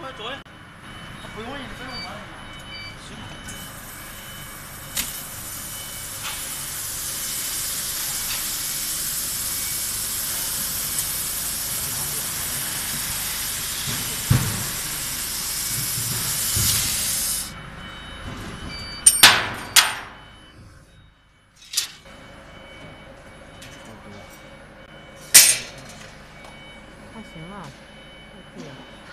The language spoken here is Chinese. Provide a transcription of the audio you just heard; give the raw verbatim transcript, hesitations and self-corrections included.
他做的，他不用人整容他。行。 还行啊，还可以。